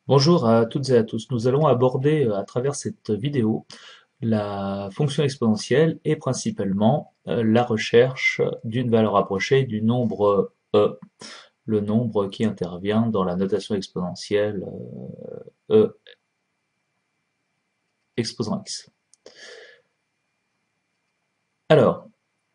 Bonjour à toutes et à tous. Nous allons aborder à travers cette vidéo la fonction exponentielle et principalement la recherche d'une valeur approchée du nombre e, le nombre qui intervient dans la notation exponentielle e exposant x. Alors,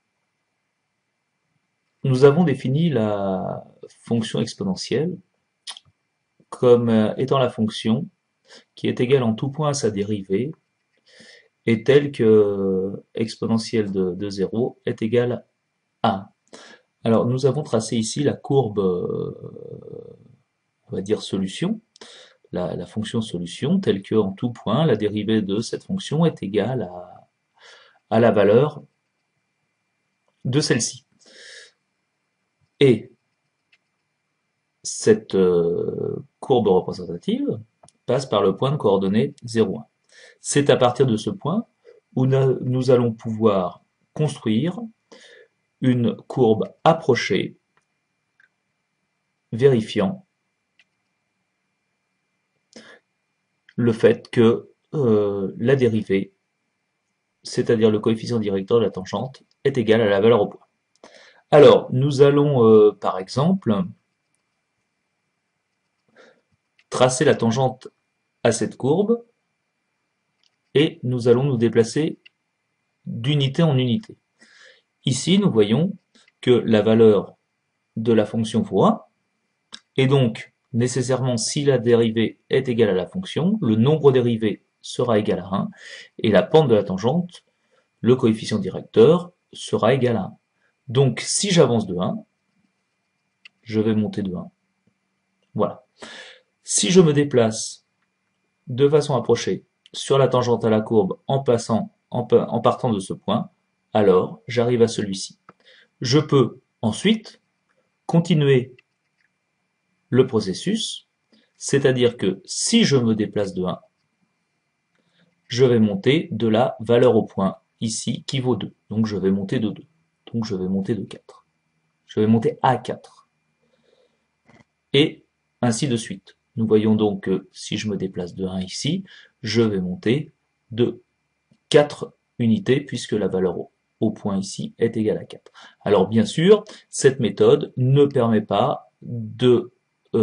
nous avons défini la fonction exponentielle comme étant la fonction qui est égale en tout point à sa dérivée et telle que exponentielle de 0 est égale à 1. Alors, nous avons tracé ici la courbe, on va dire solution, la fonction solution, telle que en tout point, la dérivée de cette fonction est égale à la valeur de celle-ci. Et cette courbe représentative passe par le point de coordonnées 0, 1. C'est à partir de ce point où nous allons pouvoir construire une courbe approchée vérifiant le fait que la dérivée, c'est-à-dire le coefficient directeur de la tangente, est égal à la valeur au point. Alors, nous allons, par exemple, tracer la tangente à cette courbe et nous allons nous déplacer d'unité en unité. Ici, nous voyons que la valeur de la fonction vaut 1, et donc, nécessairement, si la dérivée est égale à la fonction, le nombre dérivé sera égal à 1, et la pente de la tangente, le coefficient directeur, sera égal à 1. Donc, si j'avance de 1, je vais monter de 1. Voilà. Si je me déplace de façon approchée sur la tangente à la courbe en partant de ce point, alors j'arrive à celui-ci. Je peux ensuite continuer le processus, c'est-à-dire que si je me déplace de 1, je vais monter de la valeur au point ici qui vaut 2. Donc je vais monter de 2. Donc je vais monter de 4. Je vais monter à 4. Et ainsi de suite. Nous voyons donc que si je me déplace de 1 ici, je vais monter de 4 unités puisque la valeur au point ici est égale à 4. Alors bien sûr, cette méthode ne permet pas de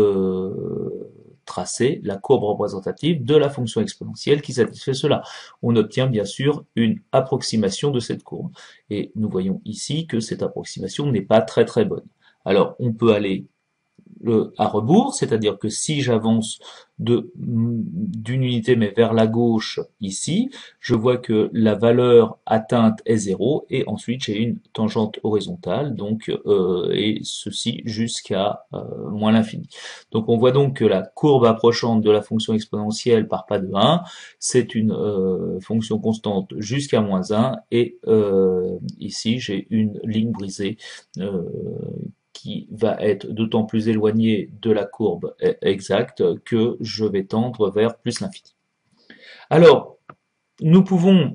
tracer la courbe représentative de la fonction exponentielle qui satisfait cela. On obtient bien sûr une approximation de cette courbe. Et nous voyons ici que cette approximation n'est pas très bonne. Alors on peut aller à rebours, c'est-à-dire que si j'avance d'une unité mais vers la gauche ici, je vois que la valeur atteinte est 0 et ensuite j'ai une tangente horizontale, donc et ceci jusqu'à moins l'infini. Donc on voit donc que la courbe approchante de la fonction exponentielle part pas de 1, c'est une fonction constante jusqu'à moins 1 et ici j'ai une ligne brisée qui va être d'autant plus éloigné de la courbe exacte que je vais tendre vers plus l'infini. Alors, nous pouvons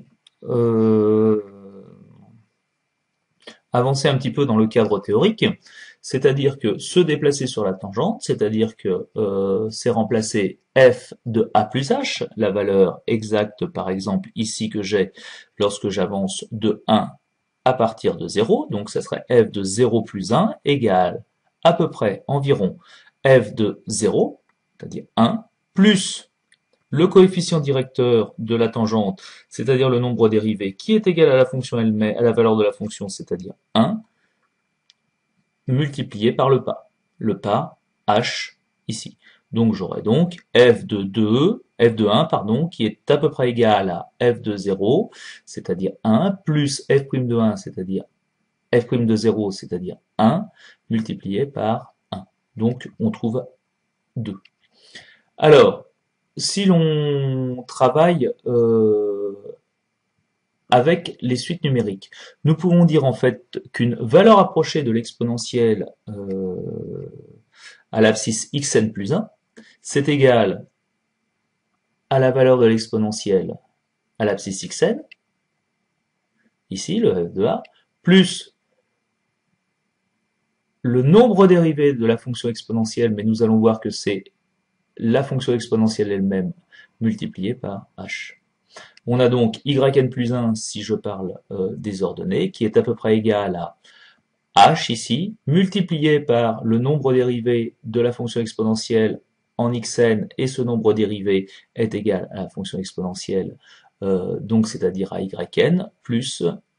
avancer un petit peu dans le cadre théorique, c'est-à-dire que se déplacer sur la tangente, c'est-à-dire que c'est remplacer f de a plus h, la valeur exacte par exemple ici que j'ai lorsque j'avance de 1 à partir de 0, donc ça serait f de 0 plus 1 égale à peu près environ f de 0, c'est-à-dire 1, plus le coefficient directeur de la tangente, c'est-à-dire le nombre dérivé, qui est égal à la fonction elle-même, à la valeur de la fonction, c'est-à-dire 1, multiplié par le pas h ici. Donc j'aurai donc f de 1, pardon, qui est à peu près égal à f de 0, c'est-à-dire 1, plus f' de 1, c'est-à-dire f' de 0, c'est-à-dire 1, multiplié par 1. Donc on trouve 2. Alors, si l'on travaille avec les suites numériques, nous pouvons dire en fait qu'une valeur approchée de l'exponentielle à l'abscisse xn plus 1, c'est égal à la valeur de l'exponentielle à l'abscisse xn, ici le f de a, plus le nombre dérivé de la fonction exponentielle, mais nous allons voir que c'est la fonction exponentielle elle-même multipliée par h. On a donc yn plus 1, si je parle des ordonnées, qui est à peu près égal à h ici, multiplié par le nombre dérivé de la fonction exponentielle en xn, et ce nombre dérivé est égal à la fonction exponentielle, donc c'est-à-dire à yn, plus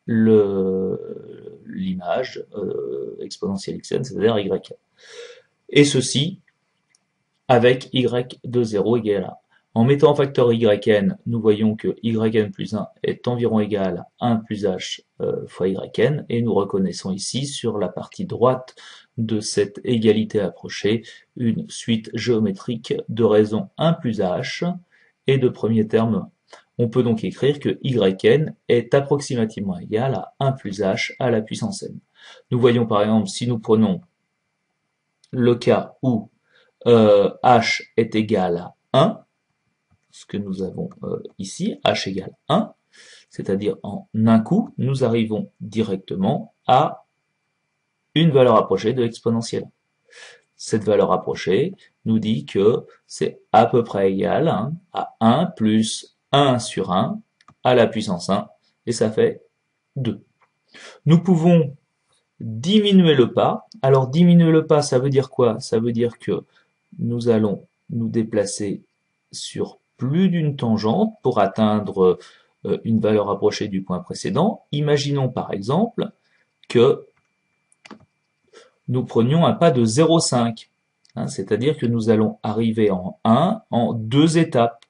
l'image exponentielle xn, c'est-à-dire yn. Et ceci avec y de 0 égale à 1. En mettant en facteur yn, nous voyons que yn plus 1 est environ égal à 1 plus h fois yn, et nous reconnaissons ici, sur la partie droite de cette égalité approchée, une suite géométrique de raisons 1 plus h et de premier terme. On peut donc écrire que yn est approximativement égal à 1 plus h à la puissance n. Nous voyons par exemple, si nous prenons le cas où h est égal à 1, ce que nous avons ici, h égale 1, c'est-à-dire en un coup, nous arrivons directement à une valeur approchée de l'exponentielle. Cette valeur approchée nous dit que c'est à peu près égal à 1 plus 1 sur 1 à la puissance 1, et ça fait 2. Nous pouvons diminuer le pas. Alors diminuer le pas, ça veut dire quoi? Ça veut dire que nous allons nous déplacer sur plus d'une tangente pour atteindre une valeur approchée du point précédent. Imaginons par exemple que nous prenions un pas de 0,5, c'est-à-dire que nous allons arriver en 1 en 2 étapes,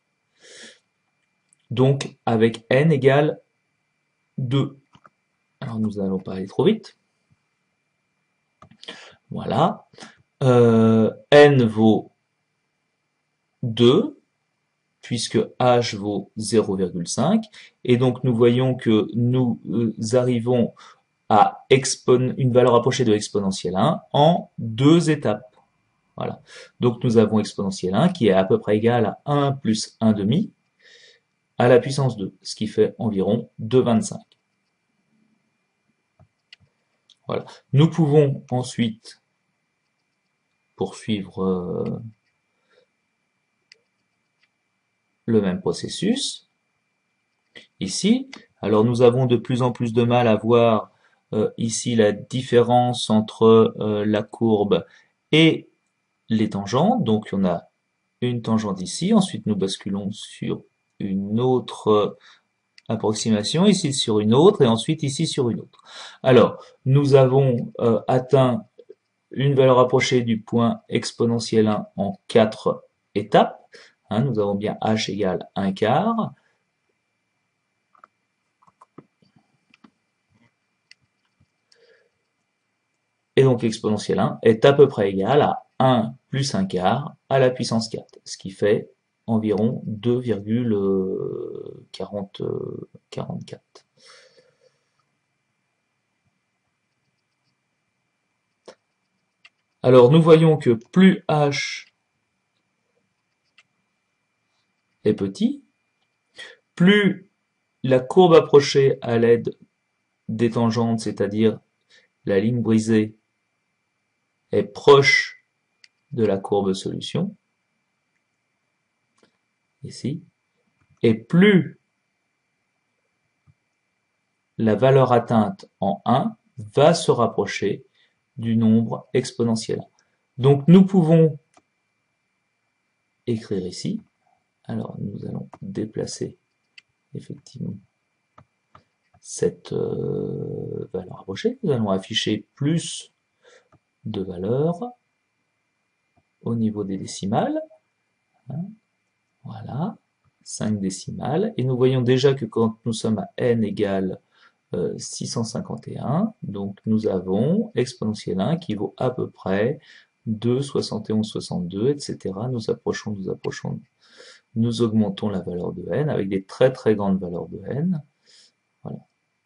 donc avec n égale 2. Alors nous n'allons pas aller trop vite. Voilà. N vaut 2, puisque h vaut 0,5, et donc nous voyons que nous arrivons à une valeur approchée de exponentielle 1 en 2 étapes. Voilà. Donc nous avons exponentielle 1 qui est à peu près égal à 1 plus 1 demi à la puissance 2, ce qui fait environ 2,25. Voilà. Nous pouvons ensuite poursuivre le même processus ici. Alors nous avons de plus en plus de mal à voir ici la différence entre la courbe et les tangentes. Donc on a une tangente ici, ensuite nous basculons sur une autre approximation, ici sur une autre, et ensuite ici sur une autre. Alors, nous avons atteint une valeur approchée du point exponentielle 1 en 4 étapes. Nous avons bien h égale 1 quart. Et donc exponentielle 1 est à peu près égal à 1 plus 1 quart à la puissance 4, ce qui fait environ 2,44. Alors nous voyons que plus h est petit, plus la courbe approchée à l'aide des tangentes, c'est-à-dire la ligne brisée, est proche de la courbe solution, ici, et plus la valeur atteinte en 1 va se rapprocher du nombre exponentiel. Donc nous pouvons écrire ici, alors nous allons déplacer effectivement cette valeur approchée, nous allons afficher plus de valeurs au niveau des décimales, voilà, 5 décimales, et nous voyons déjà que quand nous sommes à n égale 651, donc nous avons exponentielle 1 qui vaut à peu près 2, 71, 62, etc. Nous approchons, nous augmentons la valeur de n avec des très très grandes valeurs de n. Voilà.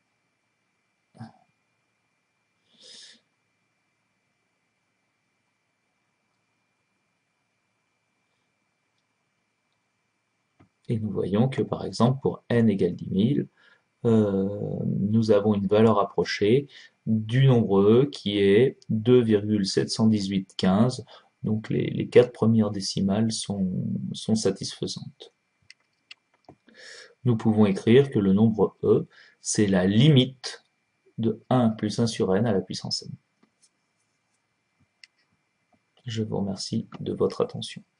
Et nous voyons que par exemple pour n égale 10 000, nous avons une valeur approchée du nombre e qui est 2,71815 Donc les 4 premières décimales sont satisfaisantes. Nous pouvons écrire que le nombre e, c'est la limite de 1 plus 1 sur n à la puissance n. Je vous remercie de votre attention.